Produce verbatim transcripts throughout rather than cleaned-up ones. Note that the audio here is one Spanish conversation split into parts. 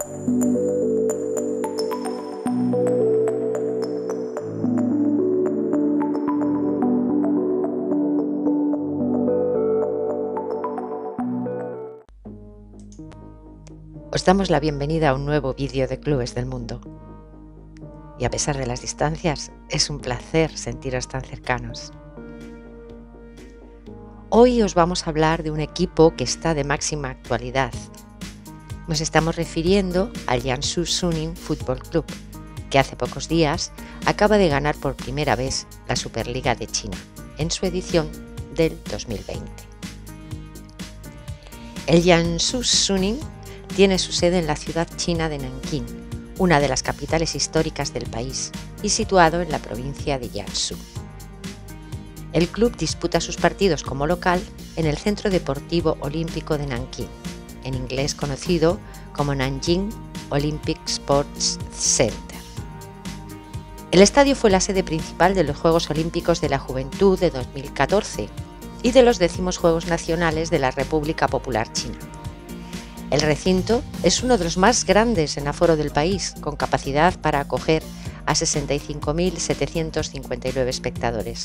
Os damos la bienvenida a un nuevo vídeo de Clubes del Mundo. Y a pesar de las distancias, es un placer sentiros tan cercanos. Hoy os vamos a hablar de un equipo que está de máxima actualidad. Nos estamos refiriendo al Jiangsu Suning Football Club, que hace pocos días acaba de ganar por primera vez la Superliga de China, en su edición del dos mil veinte. El Jiangsu Suning tiene su sede en la ciudad china de Nankín, una de las capitales históricas del país y situado en la provincia de Jiangsu. El club disputa sus partidos como local en el Centro Deportivo Olímpico de Nankín, en inglés conocido como Nanjing Olympic Sports Center. El estadio fue la sede principal de los Juegos Olímpicos de la Juventud de dos mil catorce y de los décimos Juegos Nacionales de la República Popular China. El recinto es uno de los más grandes en aforo del país, con capacidad para acoger a sesenta y cinco mil setecientos cincuenta y nueve espectadores.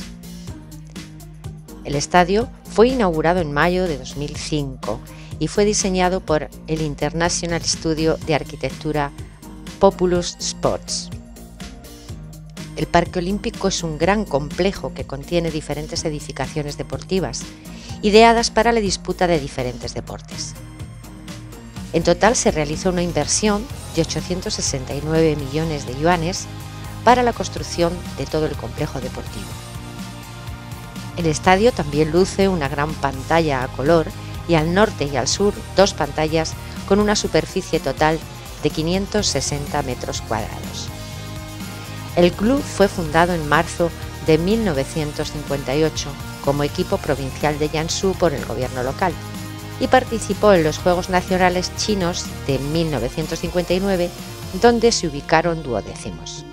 El estadio fue inaugurado en mayo de dos mil cinco y fue diseñado por el International Studio de Arquitectura Populous Sports. El Parque Olímpico es un gran complejo que contiene diferentes edificaciones deportivas, ideadas para la disputa de diferentes deportes. En total se realizó una inversión de ochocientos sesenta y nueve millones de yuanes para la construcción de todo el complejo deportivo. El estadio también luce una gran pantalla a color y al norte y al sur dos pantallas con una superficie total de quinientos sesenta metros cuadrados. El club fue fundado en marzo de mil novecientos cincuenta y ocho como equipo provincial de Jiangsu por el gobierno local y participó en los Juegos Nacionales Chinos de mil novecientos cincuenta y nueve, donde se ubicaron duodécimos.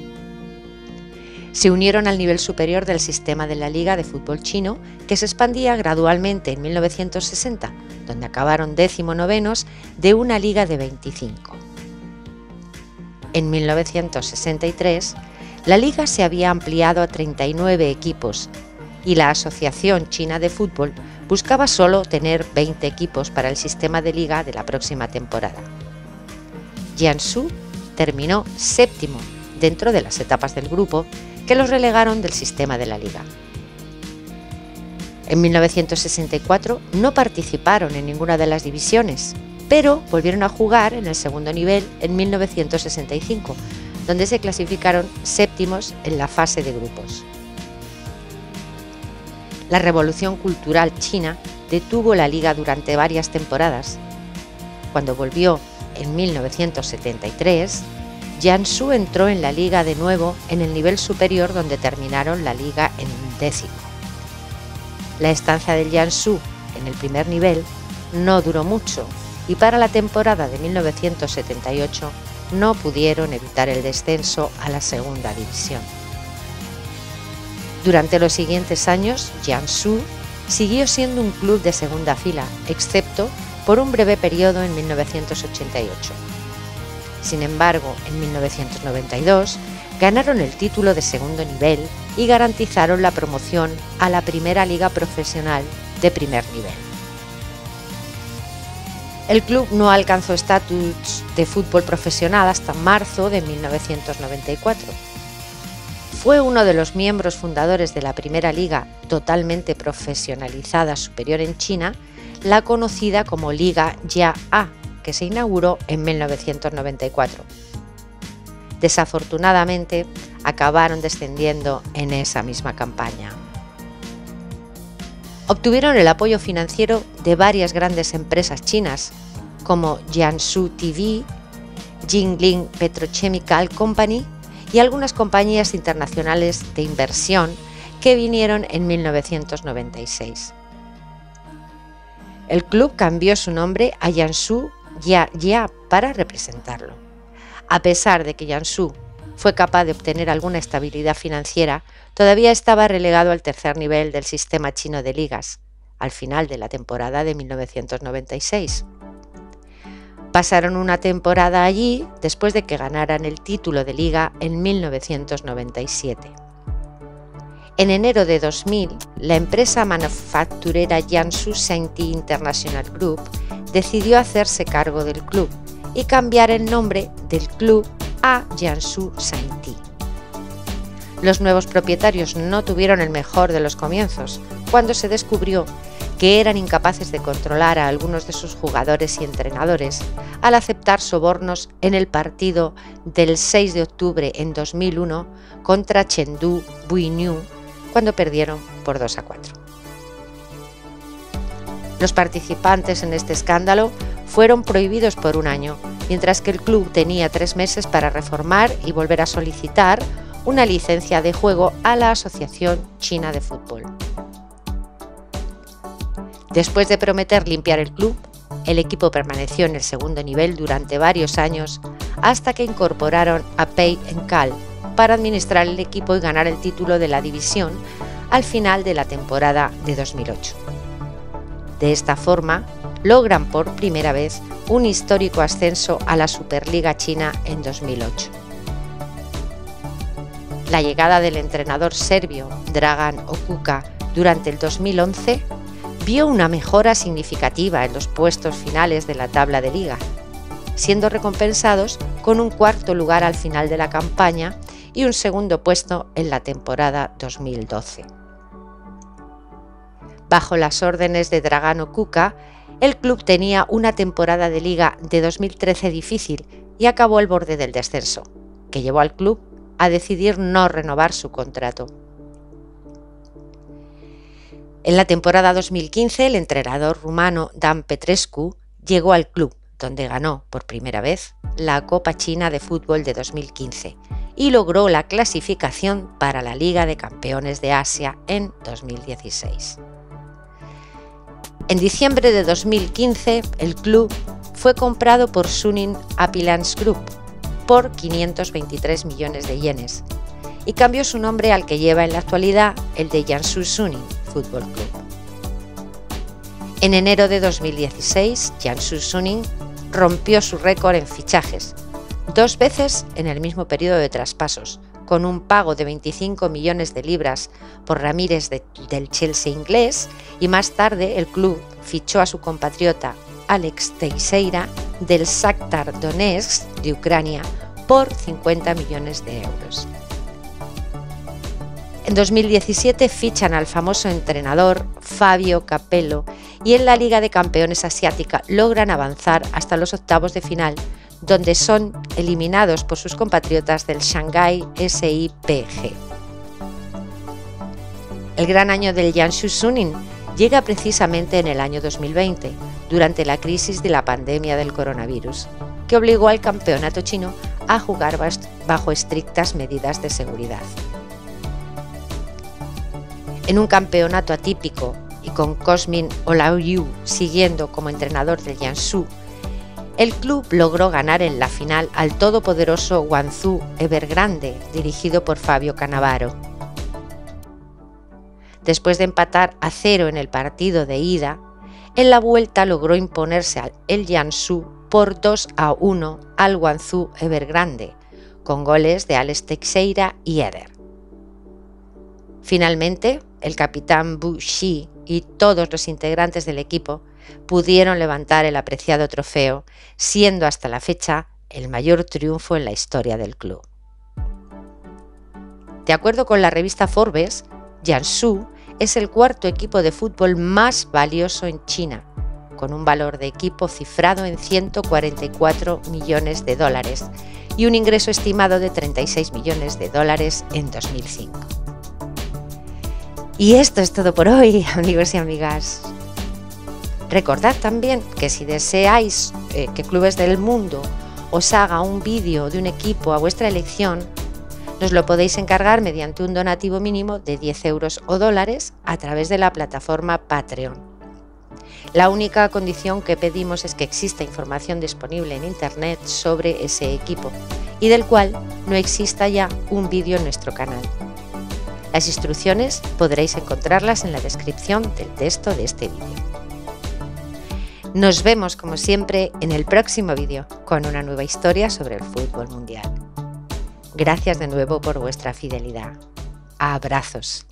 Se unieron al nivel superior del sistema de la Liga de Fútbol Chino, que se expandía gradualmente en mil novecientos sesenta, donde acabaron décimo novenos de una liga de veinticinco. En mil novecientos sesenta y tres, la liga se había ampliado a treinta y nueve equipos y la Asociación China de Fútbol buscaba solo tener veinte equipos para el sistema de liga de la próxima temporada. Jiangsu terminó séptimo dentro de las etapas del grupo que los relegaron del sistema de la liga. En mil novecientos sesenta y cuatro no participaron en ninguna de las divisiones, pero volvieron a jugar en el segundo nivel en mil novecientos sesenta y cinco, donde se clasificaron séptimos en la fase de grupos. La Revolución Cultural China detuvo la liga durante varias temporadas. Cuando volvió en mil novecientos setenta y tres, Jiangsu entró en la liga de nuevo en el nivel superior, donde terminaron la liga en décimo. La estancia del Jiangsu en el primer nivel no duró mucho y para la temporada de mil novecientos setenta y ocho no pudieron evitar el descenso a la segunda división. Durante los siguientes años, Jiangsu siguió siendo un club de segunda fila, excepto por un breve periodo en mil novecientos ochenta y ocho. Sin embargo, en mil novecientos noventa y dos ganaron el título de segundo nivel y garantizaron la promoción a la primera liga profesional de primer nivel. El club no alcanzó estatus de fútbol profesional hasta marzo de mil novecientos noventa y cuatro. Fue uno de los miembros fundadores de la primera liga totalmente profesionalizada superior en China, la conocida como Liga Jia A, que se inauguró en mil novecientos noventa y cuatro. Desafortunadamente, acabaron descendiendo en esa misma campaña. Obtuvieron el apoyo financiero de varias grandes empresas chinas, como Jiangsu T V, Jingling Petrochemical Company y algunas compañías internacionales de inversión que vinieron en mil novecientos noventa y seis. El club cambió su nombre a Jiangsu Jia para representarlo. A pesar de que Jiangsu fue capaz de obtener alguna estabilidad financiera, todavía estaba relegado al tercer nivel del sistema chino de ligas, al final de la temporada de mil novecientos noventa y seis. Pasaron una temporada allí después de que ganaran el título de liga en mil novecientos noventa y siete. En enero de dos mil, la empresa manufacturera Jiangsu Shanty International Group decidió hacerse cargo del club y cambiar el nombre del club a Jiangsu Shanty. Los nuevos propietarios no tuvieron el mejor de los comienzos, cuando se descubrió que eran incapaces de controlar a algunos de sus jugadores y entrenadores al aceptar sobornos en el partido del seis de octubre en dos mil uno contra Chengdu Buinyu, cuando perdieron por dos a cuatro. Los participantes en este escándalo fueron prohibidos por un año, mientras que el club tenía tres meses para reformar y volver a solicitar una licencia de juego a la Asociación China de Fútbol. Después de prometer limpiar el club, el equipo permaneció en el segundo nivel durante varios años hasta que incorporaron a Pei Encal para administrar el equipo y ganar el título de la división al final de la temporada de dos mil ocho. De esta forma, logran por primera vez un histórico ascenso a la Superliga China en dos mil ocho. La llegada del entrenador serbio Dragan Okuka durante el dos mil once vio una mejora significativa en los puestos finales de la tabla de liga, siendo recompensados con un cuarto lugar al final de la campaña y un segundo puesto en la temporada dos mil doce. Bajo las órdenes de Dragan Okuka, el club tenía una temporada de liga de dos mil trece difícil y acabó al borde del descenso, que llevó al club a decidir no renovar su contrato. En la temporada dos mil quince, el entrenador rumano Dan Petrescu llegó al club, donde ganó por primera vez la Copa China de Fútbol de dos mil quince y logró la clasificación para la Liga de Campeones de Asia en dos mil dieciséis. En diciembre de dos mil quince, el club fue comprado por Suning Appliance Group por quinientos veintitrés millones de yenes y cambió su nombre al que lleva en la actualidad, el de Jiangsu Suning Football Club. En enero de dos mil dieciséis, Jiangsu Suning rompió su récord en fichajes, dos veces en el mismo periodo de traspasos, con un pago de veinticinco millones de libras por Ramírez de, del Chelsea inglés, y más tarde el club fichó a su compatriota Alex Teixeira del Shakhtar Donetsk de Ucrania por cincuenta millones de euros. En dos mil diecisiete fichan al famoso entrenador Fabio Capello y en la Liga de Campeones Asiática logran avanzar hasta los octavos de final, donde son eliminados por sus compatriotas del Shanghai S I P G. El gran año del Jiangsu Suning llega precisamente en el año dos mil veinte, durante la crisis de la pandemia del coronavirus, que obligó al campeonato chino a jugar bajo estrictas medidas de seguridad. En un campeonato atípico y con Cosmin Olaoyu siguiendo como entrenador del Jiangsu, el club logró ganar en la final al todopoderoso Guangzhou Evergrande, dirigido por Fabio Cannavaro. Después de empatar a cero en el partido de ida, en la vuelta logró imponerse al el Jiangsu por dos a uno al Guangzhou Evergrande, con goles de Alex Teixeira y Eder. Finalmente, el capitán Bu Xi y todos los integrantes del equipo pudieron levantar el apreciado trofeo, siendo hasta la fecha el mayor triunfo en la historia del club. De acuerdo con la revista Forbes, Jiangsu es el cuarto equipo de fútbol más valioso en China, con un valor de equipo cifrado en ciento cuarenta y cuatro millones de dólares y un ingreso estimado de treinta y seis millones de dólares en dos mil cinco. Y esto es todo por hoy, amigos y amigas. Recordad también que si deseáis eh, que Clubes del Mundo os haga un vídeo de un equipo a vuestra elección, nos lo podéis encargar mediante un donativo mínimo de diez euros o dólares a través de la plataforma Patreon. La única condición que pedimos es que exista información disponible en Internet sobre ese equipo y del cual no exista ya un vídeo en nuestro canal. Las instrucciones podréis encontrarlas en la descripción del texto de este vídeo. Nos vemos como siempre en el próximo vídeo con una nueva historia sobre el fútbol mundial. Gracias de nuevo por vuestra fidelidad. Abrazos.